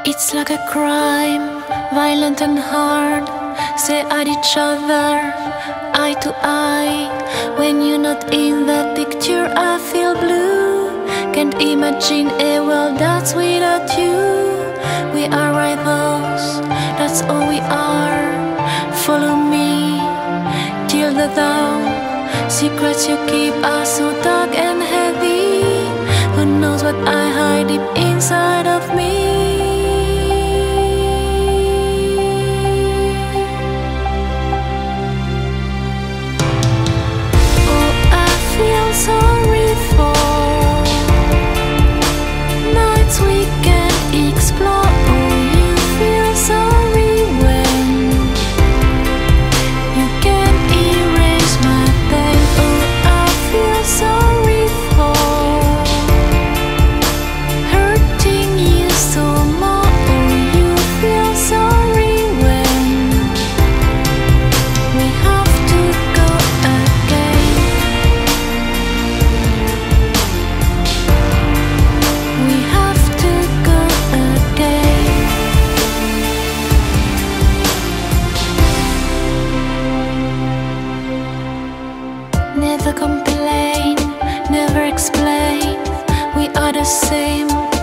It's like a crime, violent and hard. Stare at each other, eye to eye. When you're not in the picture, I feel blue. Can't imagine a world that's without you. We are rivals, that's all we are. Follow me till the dawn. Secrets you keep are so dark and heavy. Who knows what I hide deep inside of me? Sorry for nights we can't explore. Oh, you feel sorry when you can't erase my pain. Oh, I feel sorry for hurting you so more. Oh, you feel sorry when we have to go again. Never complain, never explain. We are the same.